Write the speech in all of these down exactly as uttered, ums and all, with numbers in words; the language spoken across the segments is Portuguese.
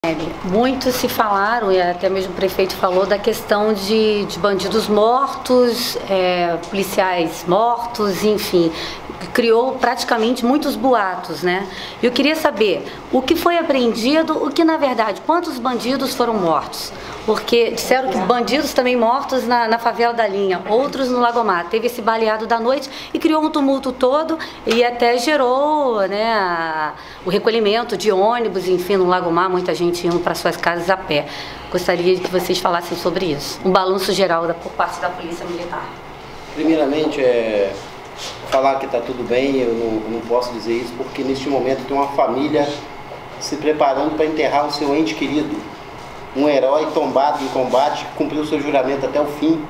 Muito se falaram, e até mesmo o prefeito falou, da questão de, de bandidos mortos, é, policiais mortos, enfim, criou praticamente muitos boatos, né? Eu queria saber o que foi apreendido, o que na verdade, quantos bandidos foram mortos? Porque disseram que bandidos também mortos na, na favela da Linha, outros no Lagomar. Teve esse baleado da noite e criou um tumulto todo e até gerou, né, a, o recolhimento de ônibus, enfim, no Lagomar, muita gente indo para suas casas a pé. Gostaria que vocês falassem sobre isso. Um balanço geral da, por parte da Polícia Militar. Primeiramente, é, falar que está tudo bem, eu não, não posso dizer isso, porque neste momento tem uma família se preparando para enterrar o seu ente querido. Um herói tombado em combate, cumpriu seu juramento até o fim.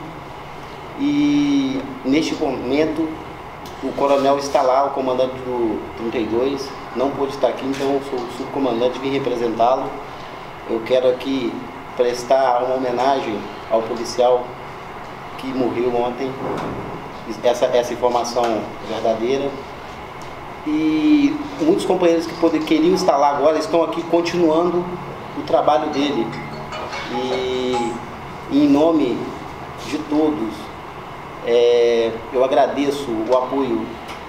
E neste momento o coronel está lá, o comandante do trinta e dois, não pôde estar aqui, então eu sou o subcomandante, vim representá-lo. Eu quero aqui prestar uma homenagem ao policial que morreu ontem, essa, essa informação verdadeira. E muitos companheiros que poder, queriam estar lá agora estão aqui continuando o trabalho dele. E em nome de todos, é, eu agradeço o apoio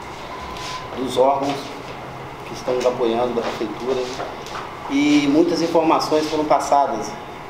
dos órgãos que estão nos apoiando, da prefeitura, e muitas informações foram passadas,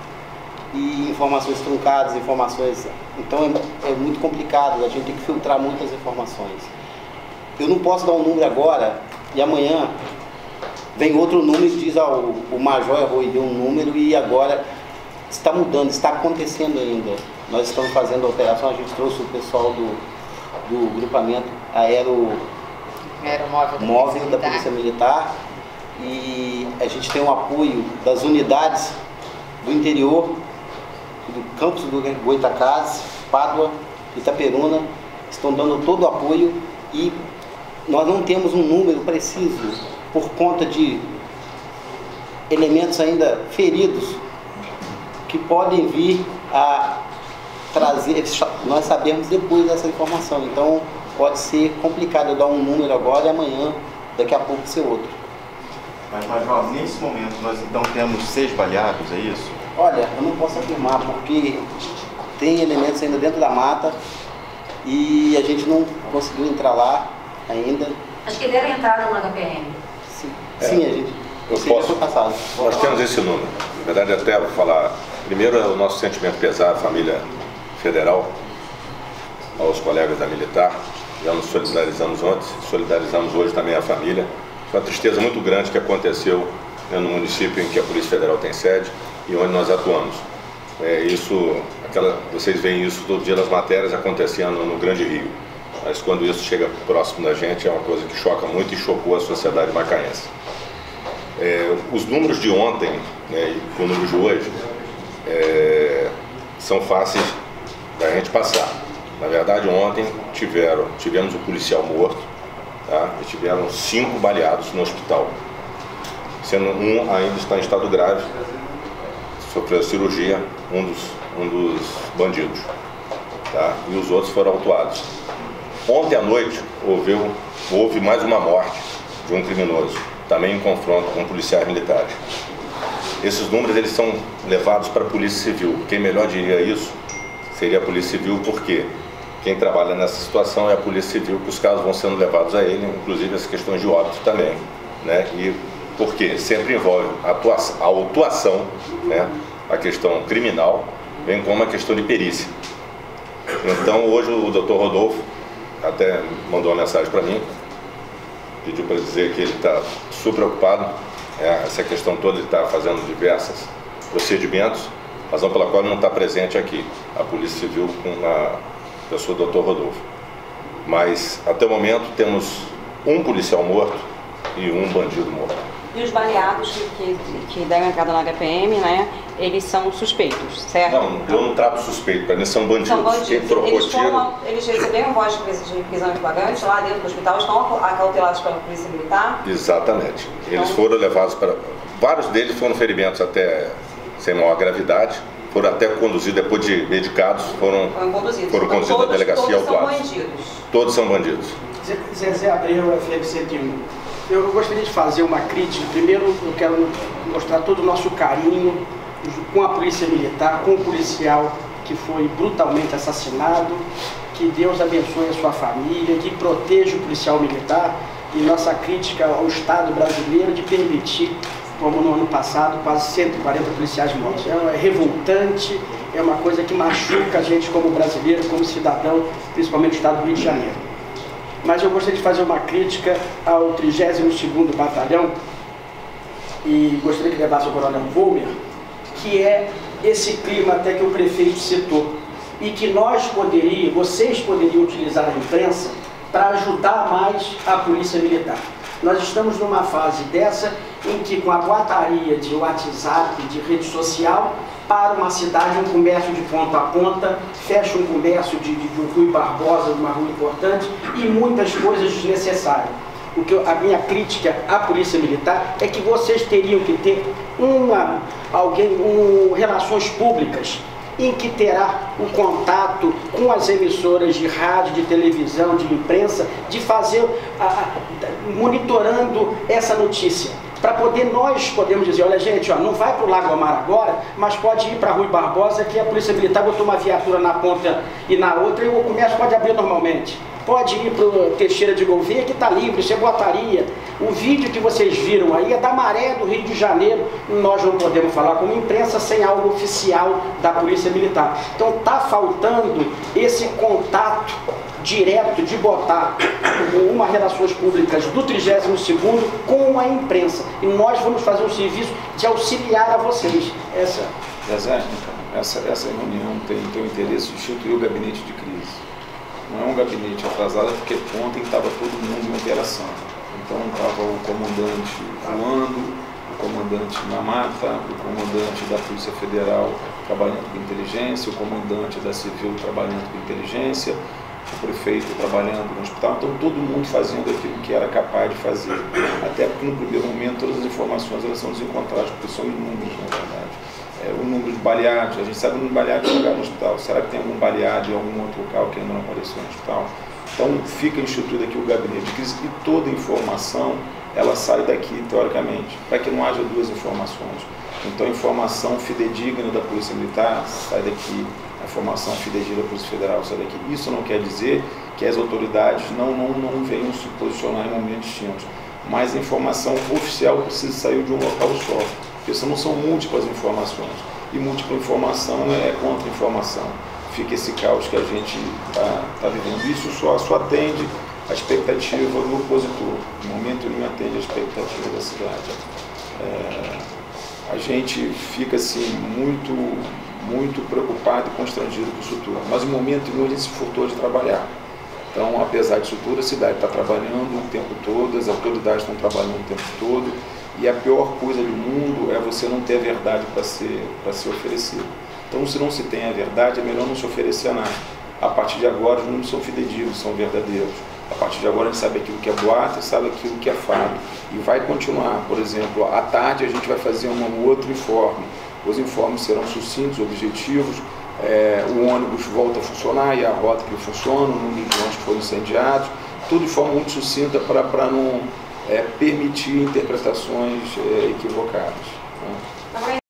e informações truncadas, informações... Então é, é muito complicado, a gente tem que filtrar muitas informações. Eu não posso dar um número agora, e amanhã vem outro número e diz, ah, o, o Major errou e deu um número, e agora está mudando, está acontecendo ainda. Nós estamos fazendo a operação, a gente trouxe o pessoal do, do grupamento aero, aeromóvel da, móvel Polícia da Polícia Militar, e a gente tem o apoio das unidades do interior, do campus do Goitacazes, Pádua, Itaperuna, estão dando todo o apoio, e nós não temos um número preciso por conta de elementos ainda feridos que podem vir a trazer, nós sabemos depois dessa informação, então pode ser complicado eu dar um número agora e amanhã, daqui a pouco ser outro. Mas, Major, nesse momento nós então temos seis baleados, é isso? Olha, eu não posso afirmar porque tem elementos ainda dentro da mata e a gente não conseguiu entrar lá ainda. Acho que deram entrada no H P M. Sim, é, Sim a gente. Eu posso, passado. Nós temos esse número. Na verdade, até vou falar, primeiro é o nosso sentimento pesar à família federal, aos colegas da militar. Já nos solidarizamos ontem, solidarizamos hoje também a família. Foi uma tristeza muito grande que aconteceu, né, no município em que a Polícia Federal tem sede e onde nós atuamos. É, isso, aquela, vocês veem isso todo dia nas matérias acontecendo no Grande Rio. Mas quando isso chega próximo da gente é uma coisa que choca muito e chocou a sociedade macaense. É, os números de ontem, né, e o número de hoje é, são fáceis da gente passar. Na verdade, ontem tiveram, tivemos um policial morto, tá, e tiveram cinco baleados no hospital, sendo um ainda está em estado grave, sofreu cirurgia, um dos, um dos bandidos, tá, e os outros foram autuados. Ontem à noite houve, houve mais uma morte de um criminoso, também em confronto com policiais militares. Esses números eles são levados para a Polícia Civil. Quem melhor diria isso seria a Polícia Civil, porque quem trabalha nessa situação é a Polícia Civil, que os casos vão sendo levados a ele, inclusive as questões de óbito também, né? E porque sempre envolve a atuação, a autuação, né? A questão criminal, bem como a questão de perícia. Então hoje o doutor Rodolfo até mandou uma mensagem para mim, pediu para dizer que ele está super preocupado, é, essa questão toda, ele está fazendo diversos procedimentos, razão pela qual ele não está presente aqui, a Polícia Civil com a pessoa do doutor Rodolfo. Mas até o momento temos um policial morto e um bandido morto. E os baleados que, que deram entrada na H P M, né, eles são suspeitos, certo? Não, eu não trato suspeito, para mim são bandidos. São bandidos. Quem trocou eles, tiro... foram, eles receberam voz de prisão em flagrante lá dentro do hospital, estão acautelados pela Polícia Militar? Exatamente. Eles então... foram levados para... Vários deles foram ferimentos até sem maior gravidade, foram até conduzidos, depois de medicados, foram, foram conduzidos, foram então, conduzidos à delegacia todos autuados. São bandidos. Todos são bandidos. Zezé Abreu, F M cento e um. Eu gostaria de fazer uma crítica. Primeiro, eu quero mostrar todo o nosso carinho com a Polícia Militar, com o policial que foi brutalmente assassinado. Que Deus abençoe a sua família, que proteja o policial militar. E nossa crítica ao Estado brasileiro de permitir, como no ano passado, quase cento e quarenta policiais mortos. É revoltante, é uma coisa que machuca a gente como brasileiro, como cidadão, principalmente o Estado do Rio de Janeiro. Mas eu gostaria de fazer uma crítica ao trigésimo segundo Batalhão e gostaria que levasse o Coronel Volmer, que é esse clima até que o prefeito citou e que nós poderíamos, vocês poderiam utilizar a imprensa para ajudar mais a Polícia Militar. Nós estamos numa fase dessa em que, com a boataria de WhatsApp, de rede social, para uma cidade, um comércio de ponta a ponta, fecha um comércio de, de, de um Rui Barbosa, de uma rua importante, e muitas coisas desnecessárias. O que eu, a minha crítica à Polícia Militar é que vocês teriam que ter uma, alguém, um, relações públicas em que terá o contato com as emissoras de rádio, de televisão, de imprensa, de fazer, a, a, monitorando essa notícia. Para poder nós podemos dizer, olha gente, ó, não vai para o Lago Amar agora, mas pode ir para Rui Barbosa, que a Polícia Militar botou uma viatura na ponta e na outra, e o comércio pode abrir normalmente. Pode ir para o Teixeira de Gouveia, que está livre, isso é boataria. O vídeo que vocês viram aí é da maré do Rio de Janeiro. Nós não podemos falar como imprensa sem algo oficial da Polícia Militar. Então está faltando esse contato direto de botar uma relações públicas do trigésimo segundo com a imprensa. E nós vamos fazer um serviço de auxiliar a vocês. Essa, Zezé, essa, essa reunião tem, tem o interesse de instituir o gabinete de crise. Não é um gabinete atrasado, porque ontem estava todo mundo em operação. Então estava o comandante voando, o comandante na mata, o comandante da Polícia Federal trabalhando com inteligência, o comandante da Civil trabalhando com inteligência, o prefeito trabalhando no hospital. Então todo mundo fazendo aquilo que era capaz de fazer. Até porque no primeiro momento todas as informações elas são desencontradas, porque são inúmeros, na verdade. É, o número de baleados, a gente sabe o número de baleados chegar no hospital. Será que tem algum baleado em algum outro local que ainda não apareceu no hospital? Então fica instituído aqui o gabinete de crise e toda informação ela sai daqui, teoricamente, para que não haja duas informações. Então a informação fidedigna da Polícia Militar sai daqui, a informação fidedigna da Polícia Federal sai daqui. Isso não quer dizer que as autoridades não, não, não venham se posicionar em momentos distintos, mas a informação oficial precisa sair de um local só. Porque senão são múltiplas informações, e múltipla informação é contra-informação. Fica esse caos que a gente está tá vivendo. Isso só, só atende a expectativa do opositor, no momento ele não atende a expectativa da cidade. É, a gente fica assim, muito, muito preocupado e constrangido com isso tudo, mas no momento nenhum a gente se furtou de trabalhar. Então, apesar disso tudo, a cidade está trabalhando o tempo todo, as autoridades estão trabalhando o tempo todo, e a pior coisa do mundo é você não ter a verdade para ser, para ser oferecida. Então, se não se tem a verdade, é melhor não se oferecer a nada. A partir de agora, os números são fidedignos, são verdadeiros. A partir de agora, a gente sabe aquilo que é boato e sabe aquilo que é fato. E vai continuar. Por exemplo, à tarde, a gente vai fazer um outro informe. Os informes serão sucintos, objetivos. É, o ônibus volta a funcionar e a rota que funciona, o número de ônibus que foram incendiados. Tudo de forma muito sucinta para não... É, permitir interpretações é, equivocadas. Né?